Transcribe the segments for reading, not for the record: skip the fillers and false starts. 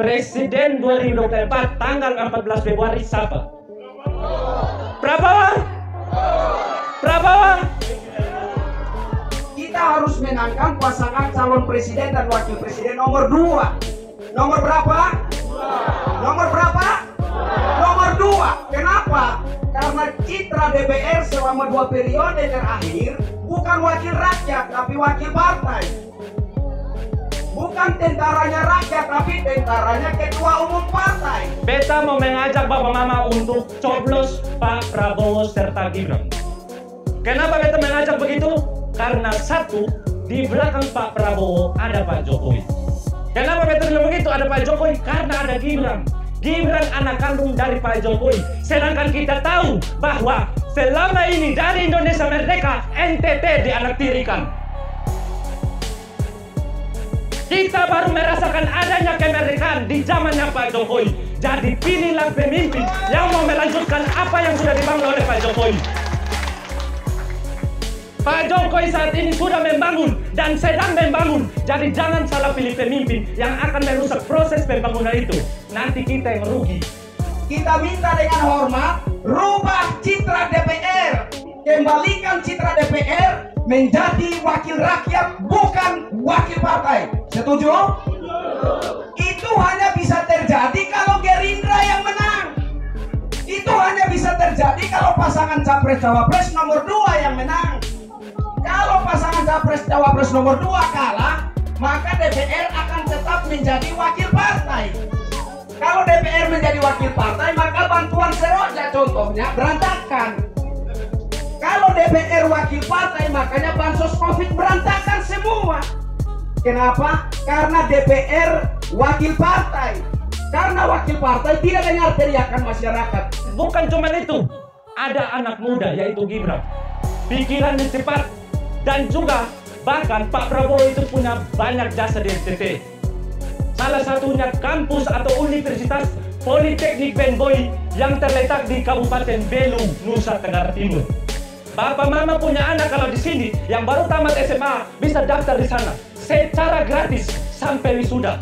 Presiden 2024 tanggal 14 Februari siapa? Prabowo? Prabowo? Kita harus menangkan pasangan calon presiden dan wakil presiden nomor 2. Nomor berapa? Nomor berapa? Nomor 2. Kenapa? Karena citra DPR selama 2 periode terakhir bukan wakil rakyat tapi wakil partai. Bukan tentaranya rakyat tapi tentaranya ketua umum partai. Beta mau mengajak Bapak Mama untuk coblos Pak Prabowo serta Gibran. Kenapa beta mengajak begitu? Karena satu, di belakang Pak Prabowo ada Pak Jokowi. Kenapa beta bilang begitu? Ada Pak Jokowi karena ada Gibran. Gibran anak kandung dari Pak Jokowi. Sedangkan kita tahu bahwa selama ini dari Indonesia Merdeka, NTT dianaktirikan. Kita baru merasakan adanya kemerdekaan di zamannya Pak Jokowi. Jadi pilihlah pemimpin yang mau melanjutkan apa yang sudah dibangun oleh Pak Jokowi. Pak Jokowi saat ini sudah membangun dan sedang membangun. Jadi jangan salah pilih pemimpin yang akan merusak proses pembangunan itu. Nanti kita yang rugi. Kita minta dengan hormat, rubah citra DPR. Kembalikan citra DPR menjadi wakil rakyat, bukan wakil partai. Setuju? Itu hanya bisa terjadi kalau Gerindra yang menang. Itu hanya bisa terjadi kalau pasangan Capres-Cawapres nomor 2 yang menang. Kalau pasangan Capres-Cawapres nomor 2 kalah, maka DPR akan tetap menjadi wakil partai. Kalau DPR menjadi wakil partai, maka bantuan seroja contohnya berantakan. Kalau DPR wakil partai, makanya bansos COVID berantakan semua. Kenapa? Karena DPR wakil partai. Karena wakil partai tidak dengar teriakan masyarakat. Bukan cuma itu, ada anak muda yaitu Gibran. Pikirannya cepat dan juga bahkan Pak Prabowo itu punya banyak jasa di NTT. Salah satunya kampus atau Universitas Politeknik Ben Boy yang terletak di Kabupaten Belu, Nusa Tenggara Timur. Bapak Mama punya anak kalau di sini yang baru tamat SMA bisa daftar di sana secara gratis sampai wisuda.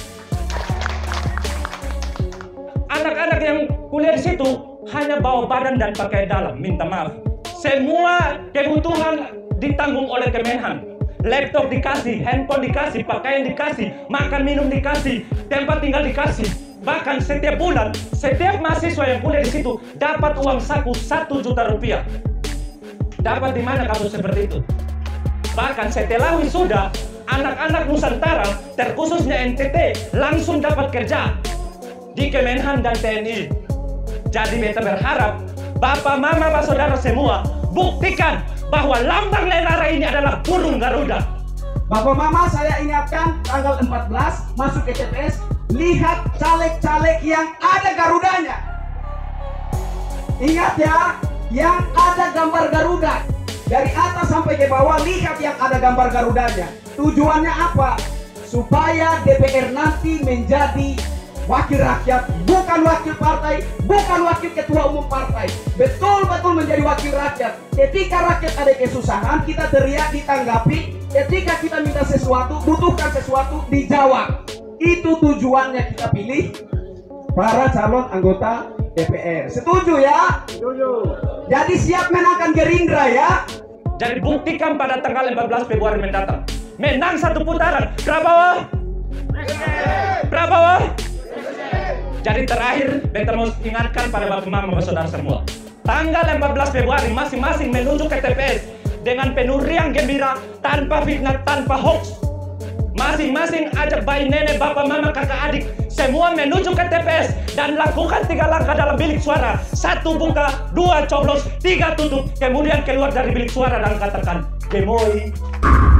Anak-anak yang kuliah di situ hanya bawa badan dan pakai dalam, minta maaf. Semua kebutuhan ditanggung oleh Kemenhan. Laptop dikasih, handphone dikasih, pakaian dikasih, makan minum dikasih, tempat tinggal dikasih. Bahkan setiap bulan, setiap mahasiswa yang kuliah di situ dapat uang saku 1 juta rupiah. Dapat di mana kamu seperti itu? Bahkan setelah wisuda, anak-anak Nusantara, terkhususnya NTT, langsung dapat kerja di Kemenhan dan TNI. Jadi beta berharap, Bapak, Mama, Pak Saudara semua, buktikan bahwa lambang negara ini adalah burung Garuda. Bapak Mama, saya ingatkan tanggal 14 masuk ke TPS, lihat caleg-caleg yang ada Garudanya. Ingat ya, yang ada gambar Garuda. Dari atas sampai ke bawah, lihat yang ada gambar Garudanya. Tujuannya apa? Supaya DPR nanti menjadi wakil rakyat, bukan wakil partai, bukan wakil ketua umum partai. Betul-betul menjadi wakil rakyat. Ketika rakyat ada kesusahan, kita teriak, ditanggapi. Ketika kita minta sesuatu, butuhkan sesuatu, dijawab. Itu tujuannya kita pilih para calon anggota DPR. Setuju ya? Setuju. Jadi siap menangkan Gerindra ya? Jadi buktikan pada tanggal 14 Februari mendatang. Menang 1 putaran. Prabowo! Prabowo! Jadi terakhir, beta mau ingatkan pada Bapak Mama, Bapak Saudara semua. Tanggal 14 Februari masing-masing menuju ke TPS dengan penuh riang gembira, tanpa fitnah, tanpa hoax. Masing-masing ajak bayi, nenek, bapak, mama, kakak, adik, semua menuju ke TPS dan lakukan 3 langkah dalam bilik suara. 1 buka, 2 coblos, 3 tutup, kemudian keluar dari bilik suara dan katakan, Gemoy.